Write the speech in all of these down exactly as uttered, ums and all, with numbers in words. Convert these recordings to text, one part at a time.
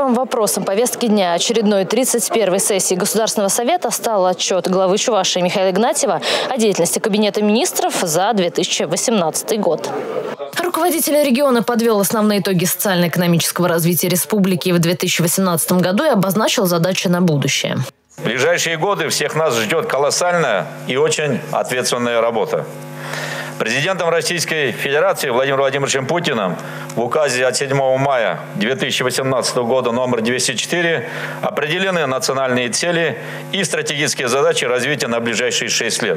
Первым вопросом повестки дня очередной тридцать первой сессии Государственного совета стал отчет главы Чувашии Михаила Игнатьева о деятельности Кабинета министров за две тысячи восемнадцатый год. Руководитель региона подвел основные итоги социально-экономического развития республики в две тысячи восемнадцатом году и обозначил задачи на будущее. В ближайшие годы всех нас ждет колоссальная и очень ответственная работа. Президентом Российской Федерации Владимиром Владимировичем Путиным в указе от седьмого мая две тысячи восемнадцатого года номер двести четыре определены национальные цели и стратегические задачи развития на ближайшие шесть лет.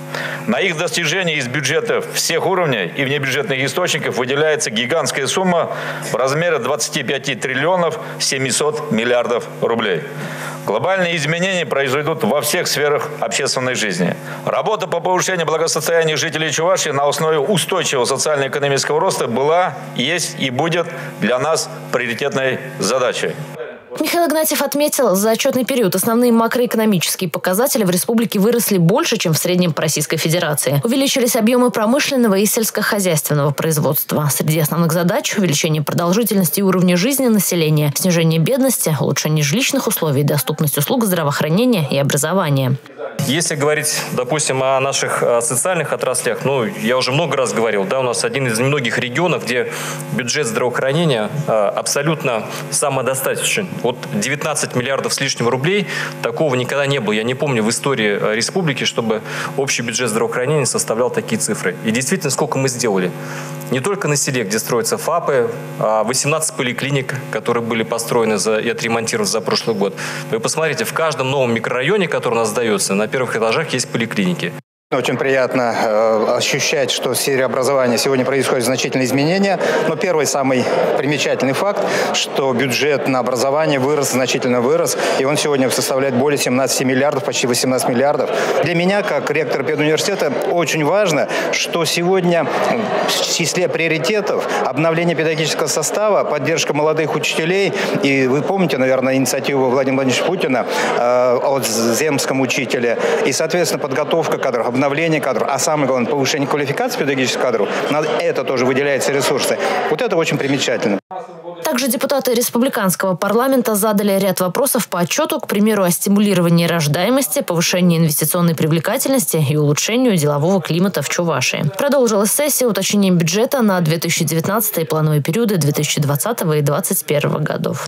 На их достижение из бюджетов всех уровней и внебюджетных источников выделяется гигантская сумма в размере двадцати пяти триллионов семисот миллиардов рублей. Глобальные изменения произойдут во всех сферах общественной жизни. Работа по повышению благосостояния жителей Чувашии на основе устойчивого социально-экономического роста была, есть и будет для нас приоритетной задачей. Михаил Игнатьев отметил, за отчетный период основные макроэкономические показатели в республике выросли больше, чем в среднем по Российской Федерации. Увеличились объемы промышленного и сельскохозяйственного производства. Среди основных задач – увеличение продолжительности и уровня жизни населения, снижение бедности, улучшение жилищных условий, доступность услуг здравоохранения и образования. Если говорить, допустим, о наших социальных отраслях, ну, я уже много раз говорил, да, у нас один из немногих регионов, где бюджет здравоохранения абсолютно самодостаточен. Вот девятнадцать миллиардов с лишним рублей, такого никогда не было. Я не помню в истории республики, чтобы общий бюджет здравоохранения составлял такие цифры. И действительно, сколько мы сделали. Не только на селе, где строятся ФАПы, а восемнадцать поликлиник, которые были построены за, и отремонтированы за прошлый год. Вы посмотрите, в каждом новом микрорайоне, который у нас сдается, на первых этажах есть поликлиники. Очень приятно э, ощущать, что в сфере образования сегодня происходят значительные изменения. Но первый самый примечательный факт, что бюджет на образование вырос, значительно вырос. И он сегодня составляет более семнадцати миллиардов, почти восемнадцати миллиардов. Для меня, как ректора педуниверситета, очень важно, что сегодня в числе приоритетов обновление педагогического состава, поддержка молодых учителей. И вы помните, наверное, инициативу Владимира Владимировича Путина э, о земском учителе. И, соответственно, подготовка кадров, обновление кадров, а самое главное, повышение квалификации педагогических кадров, на это тоже выделяются ресурсы. Вот это очень примечательно. Также депутаты республиканского парламента задали ряд вопросов по отчету, к примеру, о стимулировании рождаемости, повышении инвестиционной привлекательности и улучшению делового климата в Чувашии. Продолжилась сессия уточнением бюджета на две тысячи девятнадцатый и плановые периоды две тысячи двадцатого и две тысячи двадцать первого годов.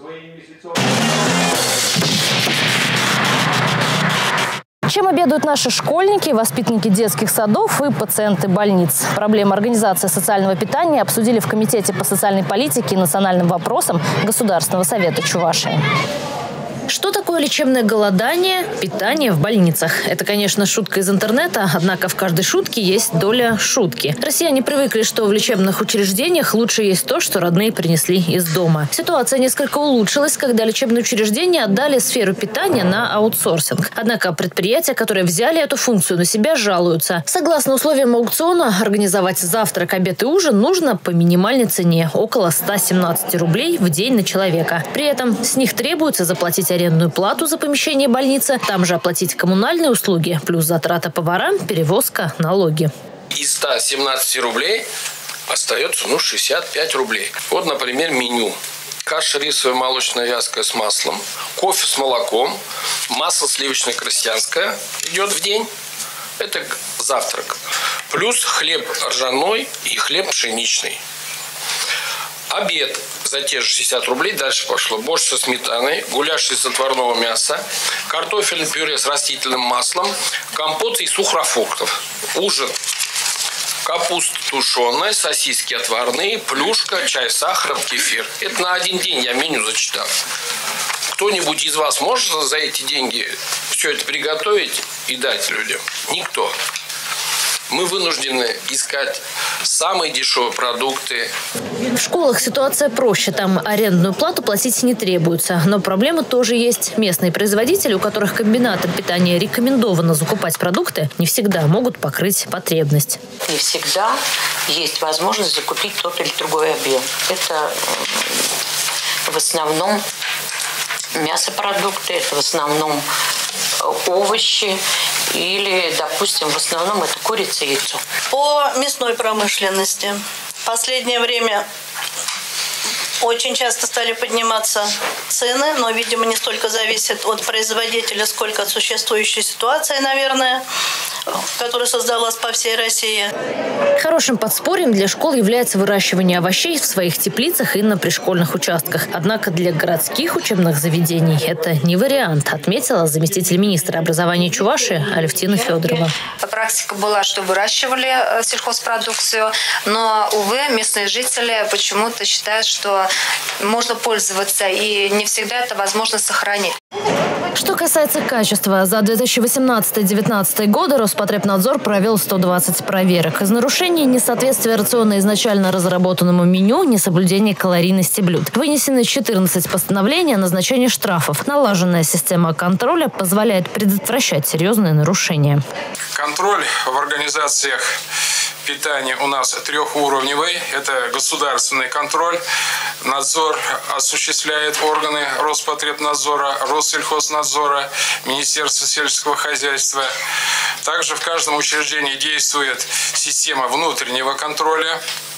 Чем обедают наши школьники, воспитанники детских садов и пациенты больниц? Проблемы организации социального питания обсудили в Комитете по социальной политике и национальным вопросам Государственного совета Чувашии. Что такое лечебное голодание, питание в больницах? Это, конечно, шутка из интернета, однако в каждой шутке есть доля шутки. Россияне привыкли, что в лечебных учреждениях лучше есть то, что родные принесли из дома. Ситуация несколько улучшилась, когда лечебные учреждения отдали сферу питания на аутсорсинг. Однако предприятия, которые взяли эту функцию на себя, жалуются. Согласно условиям аукциона, организовать завтрак, обед и ужин нужно по минимальной цене – около ста семнадцати рублей в день на человека. При этом с них требуется заплатить арендную плату за помещение больницы, там же оплатить коммунальные услуги, плюс затрата поварам, перевозка, налоги. Из ста семнадцати рублей остается ну, шестьдесят пять рублей. Вот, например, меню. Каша рисовая молочная вязкая с маслом, кофе с молоком, масло сливочное крестьянское идет в день. Это завтрак. Плюс хлеб ржаной и хлеб пшеничный. Обед за те же шестьдесят рублей. Дальше пошло борщ со сметаной, гуляш из отварного мяса, картофельное пюре с растительным маслом, компот из сухофруктов. Ужин. Капуста тушеная, сосиски отварные, плюшка, чай с сахаром, кефир. Это на один день я меню зачитал. Кто-нибудь из вас может за эти деньги все это приготовить и дать людям? Никто. Мы вынуждены искать самые дешевые продукты. В школах ситуация проще. Там арендную плату платить не требуется. Но проблема тоже есть. Местные производители, у которых комбинатам питания рекомендовано закупать продукты, не всегда могут покрыть потребность. Не всегда есть возможность закупить тот или другой объем. Это в основном мясопродукты, это в основном овощи или, допустим, в основном это курица и яйцо. По мясной промышленности в последнее время Очень часто стали подниматься цены, но, видимо, не столько зависит от производителя, сколько от существующей ситуации, наверное, которая создалась по всей России. Хорошим подспорьем для школ является выращивание овощей в своих теплицах и на пришкольных участках. Однако для городских учебных заведений это не вариант, отметила заместитель министра образования Чувашии Алевтина Федорова. Практика была, что выращивали сельхозпродукцию, но, увы, местные жители почему-то считают, что можно пользоваться, и не всегда это возможно сохранить. Что касается качества, за две тысячи восемнадцатый — две тысячи девятнадцатый годы Роспотребнадзор провел сто двадцать проверок. Из нарушений несоответствия рациона изначально разработанному меню, несоблюдение калорийности блюд. Вынесены четырнадцать постановлений о назначении штрафов. Налаженная система контроля позволяет предотвращать серьезные нарушения. Контроль в организациях питания у нас трехуровневый. Это государственный контроль. Надзор осуществляет органы Роспотребнадзора, Россельхознадзора, Министерства сельского хозяйства. Также в каждом учреждении действует система внутреннего контроля.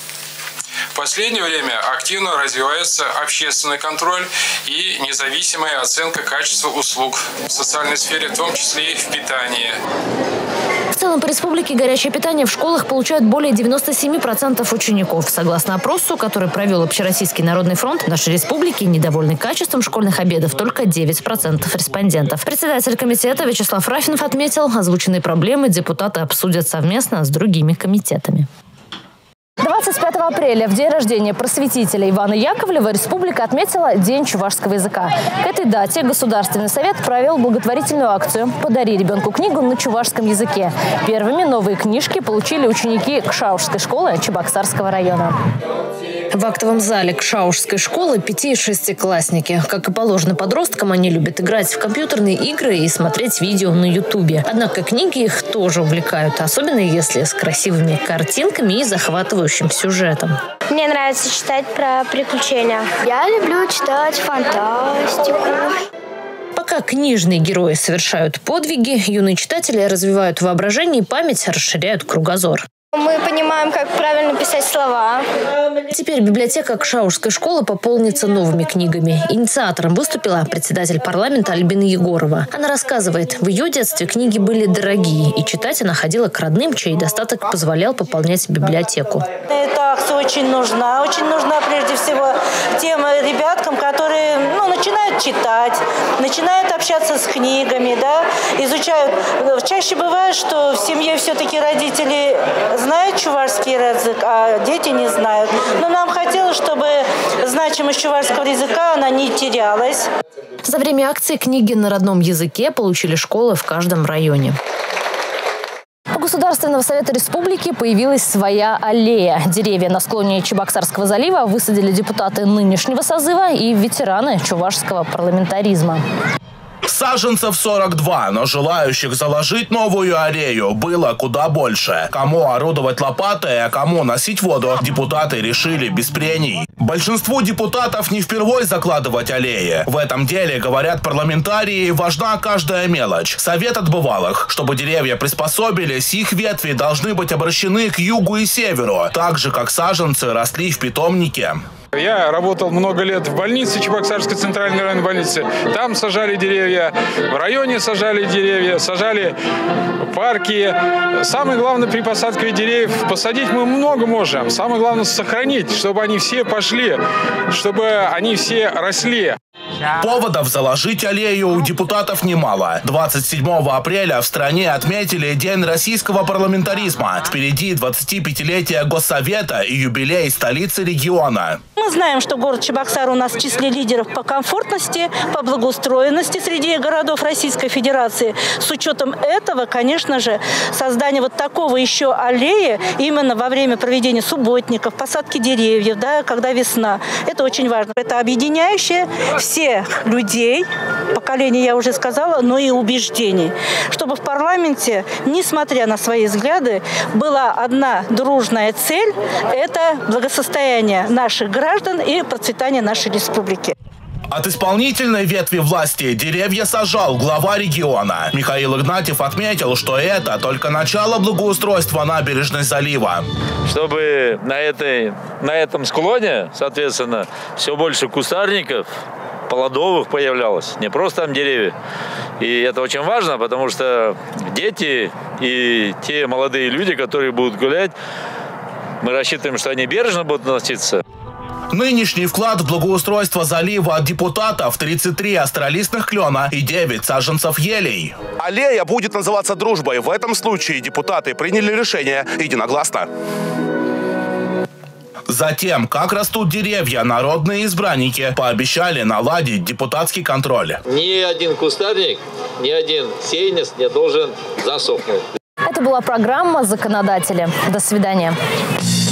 В последнее время активно развивается общественный контроль и независимая оценка качества услуг в социальной сфере, в том числе и в питании. В целом по республике горячее питание в школах получают более девяноста семи процентов учеников. Согласно опросу, который провел Общероссийский народный фронт, в нашей республике недовольны качеством школьных обедов только девять процентов респондентов. Председатель комитета Вячеслав Рафинов отметил, озвученные проблемы депутаты обсудят совместно с другими комитетами. двадцать пятого апреля, в день рождения просветителя Ивана Яковлева, республика отметила День чувашского языка. К этой дате Государственный совет провел благотворительную акцию «Подари ребенку книгу на чувашском языке». Первыми новые книжки получили ученики Кшаушской школы Чебоксарского района. В актовом зале Кшаушской школы пяти- и шестиклассники. Как и положено подросткам, они любят играть в компьютерные игры и смотреть видео на ютубе. Однако книги их тоже увлекают, особенно если с красивыми картинками и захватывающим сюжетом. Мне нравится читать про приключения. Я люблю читать фантастику. Пока книжные герои совершают подвиги, юные читатели развивают воображение и память, расширяют кругозор. Мы понимаем, как правильно писать слова. Теперь библиотека Кшаушской школы пополнится новыми книгами. Инициатором выступила председатель парламента Альбина Егорова. Она рассказывает, в ее детстве книги были дорогие, и читать она ходила к родным, чей достаток позволял пополнять библиотеку. Эта акция очень нужна. Очень нужна прежде всего тем ребяткам, которые ну, начинают читать, начинают общаться с книгами, да, изучают. Чаще бывает, что в семье все-таки родители знают чувашский язык, а дети не знают. Но нам хотелось, чтобы значимость чувашского языка она не терялась. За время акции книги на родном языке получили школы в каждом районе. У Государственного совета республики появилась своя аллея. Деревья на склоне Чебоксарского залива высадили депутаты нынешнего созыва и ветераны чувашского парламентаризма. Саженцев сорок два, но желающих заложить новую аллею было куда больше. Кому орудовать лопатой, а кому носить воду, депутаты решили без прений. Большинству депутатов не впервой закладывать аллеи. В этом деле, говорят парламентарии, важна каждая мелочь. Совет от бывалых. Чтобы деревья приспособились, их ветви должны быть обращены к югу и северу, так же, как саженцы росли в питомнике. Я работал много лет в больнице, Чебоксарской центральной районной больнице. Там сажали деревья, в районе сажали деревья, сажали парки. Самое главное при посадке деревьев, посадить мы много можем. Самое главное сохранить, чтобы они все пошли, чтобы они все росли. Поводов заложить аллею у депутатов немало. двадцать седьмого апреля в стране отметили День российского парламентаризма. Впереди двадцатипятилетие Госсовета и юбилей столицы региона. Мы знаем, что город Чебоксар у нас в числе лидеров по комфортности, по благоустроенности среди городов Российской Федерации. С учетом этого, конечно же, создание вот такого еще аллеи именно во время проведения субботников, посадки деревьев, да, когда весна, это очень важно. Это объединяющее всех людей, поколение я уже сказала, но и убеждений, чтобы в парламенте, несмотря на свои взгляды, была одна дружная цель – это благосостояние наших граждан и процветание нашей республики. От исполнительной ветви власти деревья сажал глава региона. Михаил Игнатьев отметил, что это только начало благоустройства набережной залива. Чтобы на, этой, на этом склоне, соответственно, все больше кустарников, плодовых появлялось, не просто там деревья. И это очень важно, потому что дети и те молодые люди, которые будут гулять, мы рассчитываем, что они бережно будут относиться. Нынешний вклад в благоустройство залива от депутатов – тридцать три астролистных клена и девять саженцев елей. Аллея будет называться «Дружбой». В этом случае депутаты приняли решение единогласно. Затем, как растут деревья, народные избранники пообещали наладить депутатский контроль. Ни один кустарник, ни один сеянец не должен засохнуть. Это была программа «Законодатели». До свидания.